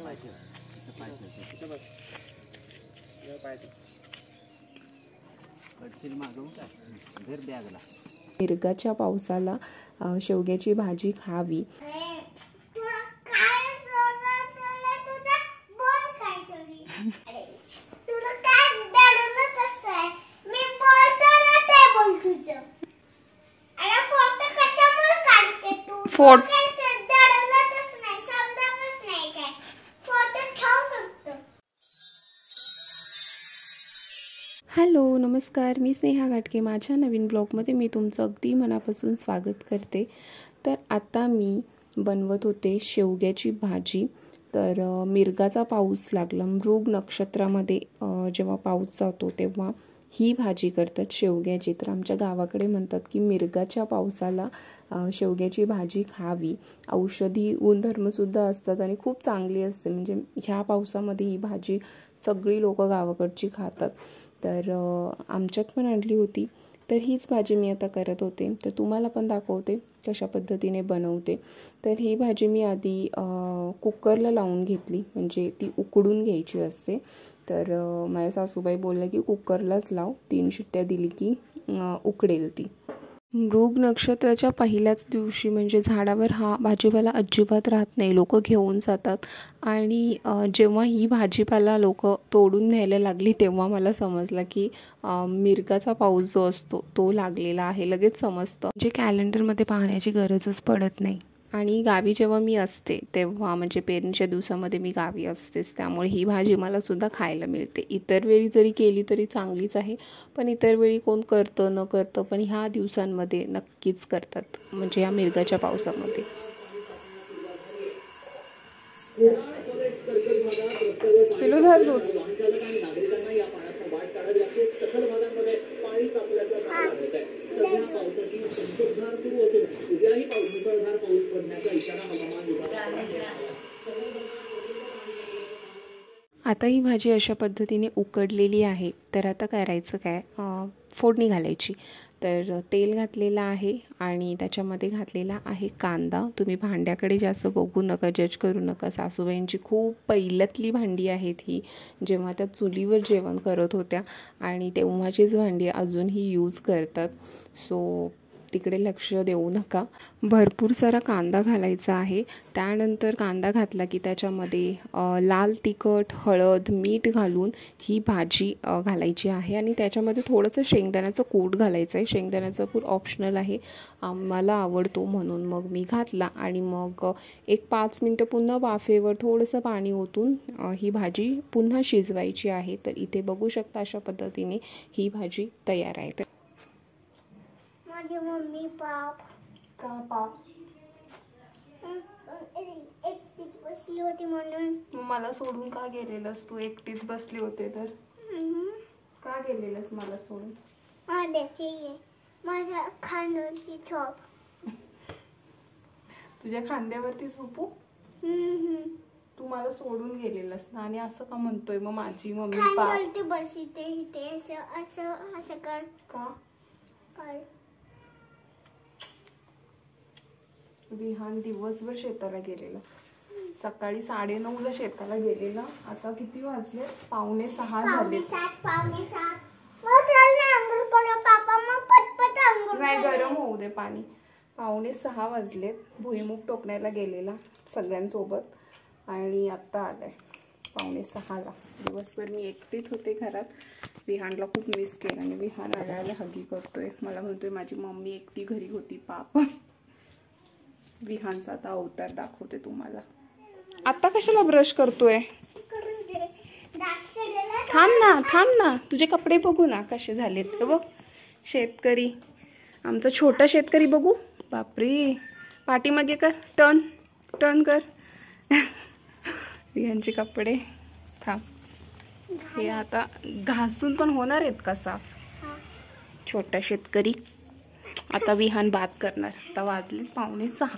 मिरगाच्या पावसाला शेवग्याची भाजी खावी. हॅलो नमस्कार, मी स्नेहा घाटके. माझ्या नवीन ब्लॉगमध्ये मी तुमचं अगदी मनापासून स्वागत करते. तर आता मी बनवत होते शेवग्याची भाजी. तर मिरगाचा पाऊस लागला, मृग नक्षत्रामध्ये जेव्हा पाऊस जातो तेव्हा ही भाजी करतात शेवग्याची. तर आमच्या गावाकडे म्हणतात की मिरगाच्या पावसाला शेवग्याची भाजी खावी. औषधी गुणधर्मसुद्धा असतात आणि खूप चांगली असते. म्हणजे ह्या पावसामध्ये ही भाजी सगळी लोक गावाकडची खातात. तर आमच्यात पण आणली होती. तर हीच भाजी मी आता करत होते. तर तुम्हाला पण दाखवते कशा पद्धतीने बनवते. तर ही भाजी मी आधी कुकरला लावून घेतली, म्हणजे ती उकडून घ्यायची असते. तर माझ्या सासूबाई बोलल्या की कुकरलाच लाव, 3 शिट्ट्या दिली की उकडेल ती. मृग नक्षत्राच्या पहिल्याच दिवशी म्हणजे झाडावर हा भाजीपाला अजिबात राहत नाही, लोक घेऊन जातात. आणि जेव्हा ही भाजीपाला लोक तोडून न्यायला लागली तेव्हा मला समजलं की मिरगाचा पाऊस जो असतो तो लागलेला आहे. लगेच समजतं, जे कॅलेंडरमध्ये पाहण्याची गरजच पडत नाही. आणि गावी जेव्हा मी असते तेव्हा म्हणजे पेरणीच्या दिवसामध्ये मी गावी असतेच, त्यामुळे ही भाजी मला सुद्धा खायला मिळते. इतर वेळी जरी केली तरी चांगलीच आहे, पण इतर वेळी कोण करतं न करतं, पण ह्या दिवसांमध्ये नक्कीच करतात, म्हणजे या मिरगाच्या पावसामध्ये. आता ही भाजी अशा पद्धतीने उकडलेली आहे. तर आता करायचं काय, फोडणी घालायची. तर तेल घातलेलं आहे आणि त्याच्यामध्ये घातलेला आहे कांदा. तुम्ही भांड्याकडे जास्त बघू नका, जज करू नका. सासूबाईंची खूप पहिल्यातली भांडी आहेत ही, जेव्हा त्या चुलीवर जेवण करत होत्या आणि तेव्हाचीच भांडी अजूनही यूज करतात. सो तिकडे लक्ष देऊ नका. भरपूर सारा कांदा घालायचा आहे. त्यानंतर कांदा घातला की त्याच्यामध्ये लाल तिखट, हळद, मीठ घालून ही भाजी घालायची आहे. आणि त्याच्यामध्ये थोडंसं शेंगदाण्याचं कूट घालायचं आहे. शेंगदाण्याचं कूट ऑप्शनल आहे, मला आवडतो म्हणून मग मी घातला. आणि मग एक 5 मिनटं पुन्हा वाफेवर थोडंसं पाणी ओतून ही भाजी पुन्हा शिजवायची आहे. तर इथे बघू शकता अशा पद्धतीने ही भाजी तयार आहे. माझी मम्मी पाप का पाप एकटीच बसली होती म्हणून. मला सोडून का गेलेलंस तू? एकटीच बसली होते तर का गेलेलंस मला सोडून? माझ्या खांद्यावरती झोप. तुझ्या खांद्यावरती झोपू? तू मला सोडून गेलेलंस ना, आणि असं का म्हणतोय मग माझी मम्मी पाप? खांद्यावरती बसते इथे असं असं असं कर. का कर. विहान दिवसभर शेताला गेलेला. सकाळी 9:30ला शेताला गेलेला. आता किती वाजले? 5:45 झाले. 5:45. मग चल ना अंघोळ करू पापा, मग पटपट अंघोळ. नाही, गरम होऊ दे पाणी. 5:45 वाजलेत. भुईमुग टोकण्याला गेलेला सगळ्यांसोबत आणि आत्ता आलाय 5:45ला. दिवसभर मी एकटीच होते घरात. विहानला खूप मिस केलं आणि विहान आल्याला हगी करतोय. मला म्हणतोय माझी मम्मी एकटी घरी होती पाप. विहानचा आता अवतार दाखवते तुम्हाला. आता कशाला ब्रश करतोय? थांब ना, तुझे कपडे बघू ना कसे झालेत. बघ, शेतकरी, आमचा छोटा शेतकरी बघू. बापरे, पाठीमागे कर, टर्न कर. विहानचे कपडे थांब, हे आता घासून पण होणार आहेत का साफ? छोटा शेतकरी. आता विहान बात करणार. आता वाजले 5:45.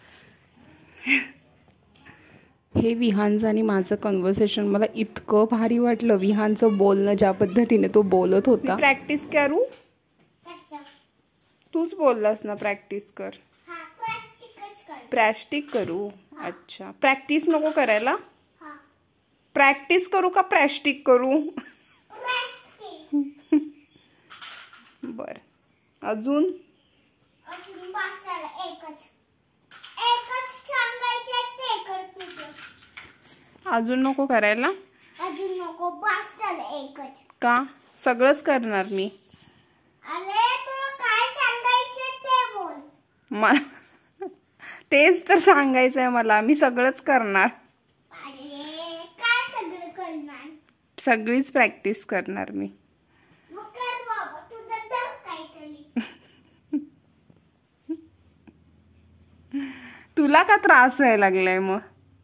हे विहानचं आणि माझं कन्व्हर्सेशन मला इतकं भारी वाटलं. विहानचं बोलणं, ज्या पद्धतीने तो बोलत होता. प्रॅक्टिस करू? तूच बोललास ना प्रॅक्टिस कर. प्रॅक्टिस करू? अच्छा, प्रॅक्टिस नको करायला. प्रॅक्टिस करू का प्रॅस्टिक करू? बर, अजून अजून नको करायला? अजून नको, बस झालं एकच. का? सगळंच करणार मी. अरे तुला काय सांगायचं ते बोल. तेच तर सांगायचंय मला, मी सगळंच करणार. अरे काय सगळं करणार? सगळीच प्रॅक्टिस करणार मी. मग कर बाबा, तुझं डर काहीतरी. तुला का त्रास व्हायला लागलाय मग?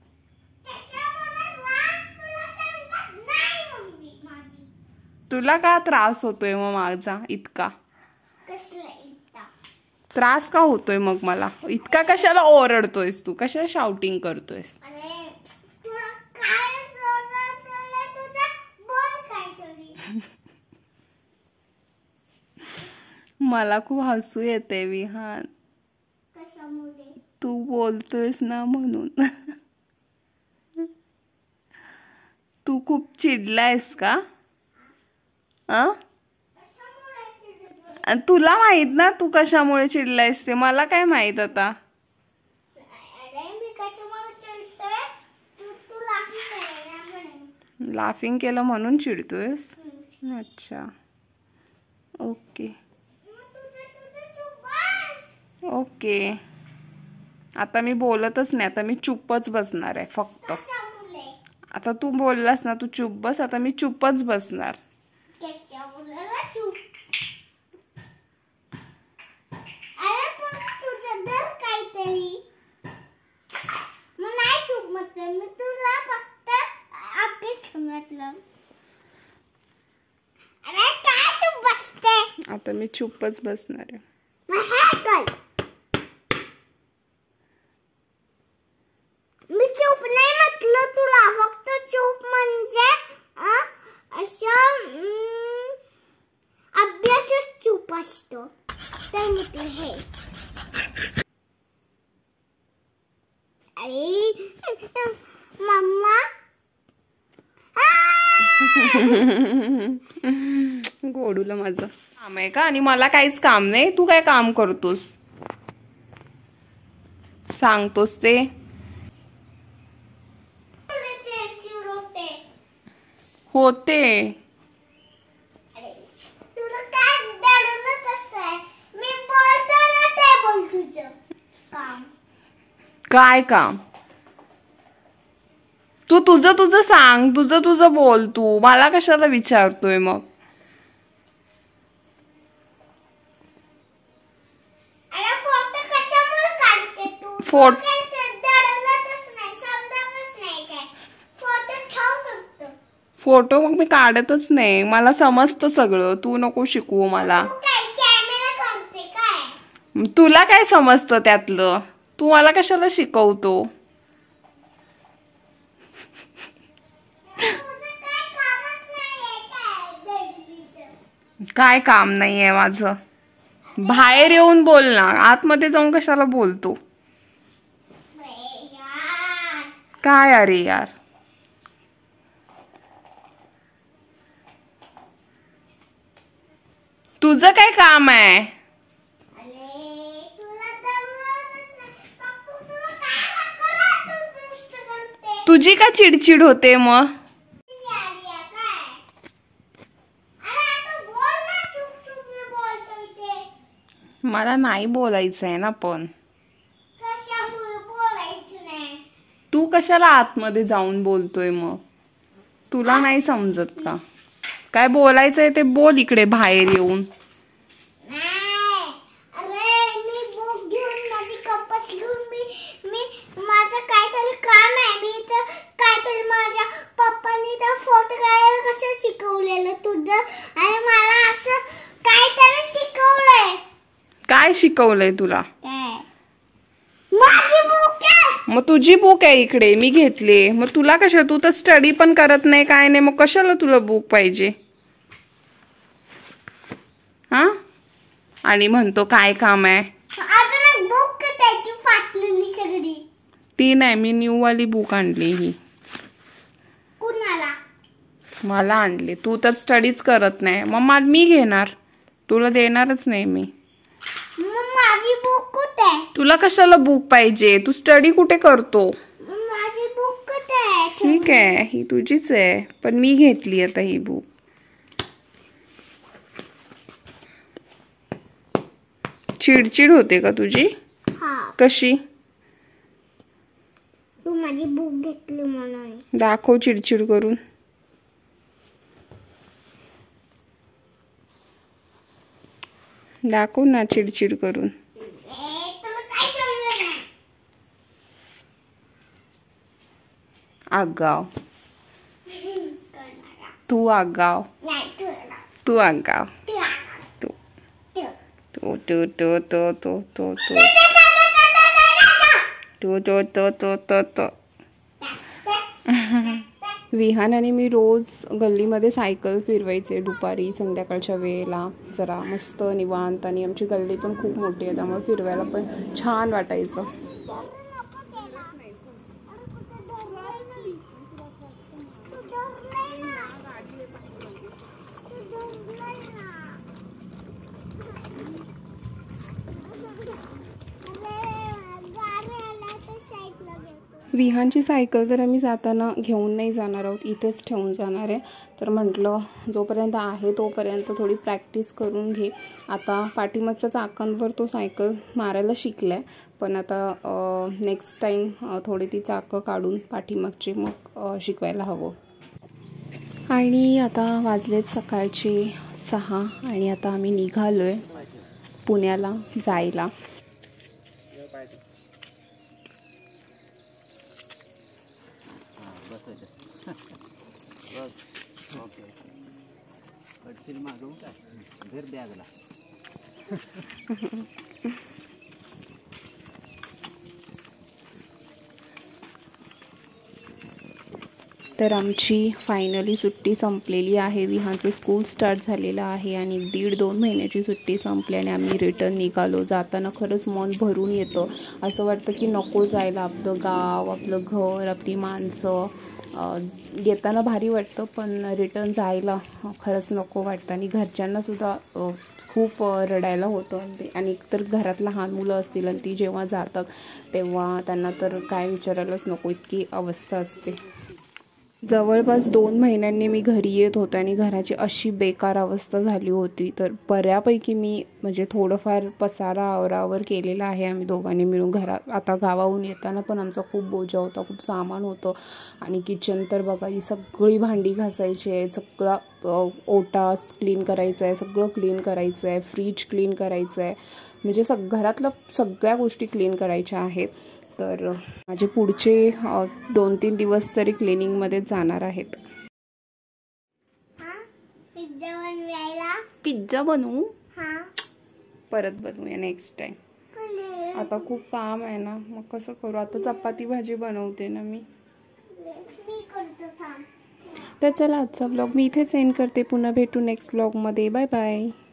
तुला का त्रास होतोय मग माझा इतका? त्रास का होतोय मग मला इतका? कशाला ओरडतोयस तू? कशाला शाउटिंग करतोयस? मला खूप हसू येते विहान. तू बोलतोयस ना म्हणून. तू खूप चिडलायस का? तुला माहित ना तू कशामुळे चिडलायस ते? मला काय माहित आता. लाफिंग केलं म्हणून चिडतोयस? अच्छा, ओके ओके. आता मी बोलतच नाही, आता मी चुपच बसणार आहे फक्त. आता तू बोललास ना, तू चुप बस. आता मी चुपच बसणार. आता मी चुपच बसणार आहे. मी चूप नाही म्हटलं तुला, फक्त चूप म्हणजे अभ्यासच चूप असतो. ते म्हटलं हे. अरे मम्मा, गोडूला माझं काम आहे का? आणि मला काहीच काम नाही. तू काय काम करतोस? सांगतोस ते होते. तुला काय दडलं असं? मी बोलतो ना ते बोल. तुझं काम काय काम? तू तुझं सांग. तुझं बोल. तू मला कशाला विचारतोय मग? अरे फोटो कशामुळे काढते तू? फोटो फोटो मग मी काढतच नाही. मला समजतं सगळं. तू नको शिकवू मला. तुला काय समजतं त्यातलं? तू मला कशाला शिकवतो? काय काम नाहीये माझं? बाहेर येऊन बोल ना. आतमध्ये जाऊन कशाला बोलतो? काय अरे यार? तुझं काय काम आहे? तुझी का चिडचिड होते मग? मला नाही बोलायचं आहे ना. पण तू कशाला आतमध्ये जाऊन बोलतोय मग? तुला नाही समजत का? काय बोलायचंय ते बोल इकडे बाहेर येऊन. माझं काहीतरी काम आहे. मी तर काहीतरी माझ्या पप्पांनी तर फोटो काढायला कसं शिकवलेलं तुझं, आणि मला असं काहीतरी शिकवलंय. काय शिकवलंय तुला? माझी बुक आहे. मग तुझी बुक आहे इकडे, मी घेतली. मग तुला कशा? तू तर स्टडी पण करत नाही, काय नाही. मग कशाला तुला बुक पाहिजे? हा? आणि म्हणतो काय काम आहे? अजून बुक त्याची फाटलेली सगळी. ती नाही, मी न्यू वाली बुक आणली. ही कुणाची? मला आणले. तू तर स्टडीच करत नाही. मग मी घेणार, तुला देणारच नाही मी. माझी बुक कुठे आहे? तुला कशाला बुक पाहिजे? तू स्टडी कुठे करतो? माझी बुक कुठे आहे? ठीक आहे, ही तुझीच आहे, पण मी घेतली आता ही बुक. चिडचिड होते का तुझी? कशी? तू माझी बुक घेतली म्हणून. दाखव चिडचिड करून. दाखव ना चिडचिड करून. आगाव. तू आगाव. तू आगाव. तू तो तो तो तो तो तो तो तो तो तो तो तो तो. विहान आणि मी रोज गल्लीमध्ये सायकल फिरवायचे दुपारी संध्याकाळच्या वेळेला. जरा मस्त निवांत, आणि आमची गल्ली पण खूप मोठी आहे त्यामुळे फिरवायला पण छान वाटायचं. विहानची सायकल तर आम्ही जाताना घेऊन नाही जाणार आहोत, इथेच ठेवून जाणार आहे. तर म्हटलं जोपर्यंत आहे तोपर्यंत थोडी प्रॅक्टिस करून घे. आता पाठीमागच्या चाकांवर तो सायकल मारायला शिकला आहे, पण आता नेक्स्ट टाईम थोडी ती चाकं काढून पाठीमागची मग शिकवायला हवं. आणि आता वाजलेत सकाळचे 6 आणि आता आम्ही निघालो आहे पुण्याला जायला. तर आमची फायनली सुट्टी संपलेली आहे. विहानचं स्कूल स्टार्ट झालेलं आहे आणि 1.5-2 महिन्याची सुट्टी संपल्याने आम्ही रिटर्न निघालो. जाताना खरंच मन भरून येतं. असं वाटतं की नको जायला, आपलं गाव, आपलं घर, आपली माणसं. येताना भारी वाटतं, पण रिटर्न जायला खरंच नको वाटतं. आणि घरच्यांनासुद्धा खूप रडायला होतं. आणि एकतर घरात लहान मुलं असतील आणि ती जेव्हा जातात तेव्हा त्यांना तर काय विचारायलाच नको, इतकी अवस्था असते. जवळपास 2 महिन्यांनी मी घरी येत होते आणि घराची अशी बेकार अवस्था झाली होती. तर बऱ्यापैकी मी म्हणजे थोडंफार पसारा आवरावर केलेला आहे आम्ही दोघांनी मिळून घरात. आता गावाहून येताना पण आमचा खूप बोजा होता, खूप सामान होतं. आणि किचन तर बघा, ही सगळी भांडी घासायची आहे, सगळा ओटा क्लीन करायचा आहे, सगळं क्लीन करायचं आहे, फ्रीज क्लीन करायचं आहे, म्हणजे घरातलं सगळ्या गोष्टी क्लीन करायच्या आहेत. तर माझे पुढचे 2-3 दिवस तरी क्लिनिंगमध्येच जाणार आहेत. पिझ्झा बनवू? परत बनवूया नेक्स्ट टाइम. आता खूप काम आहे ना, मग कसं करू. आता चपाती भाजी बनवते ना मी. तर चला, आजचा ब्लॉग मी इथेच एंड करते. पुन्हा भेटू नेक्स्ट ब्लॉगमध्ये. Bye bye.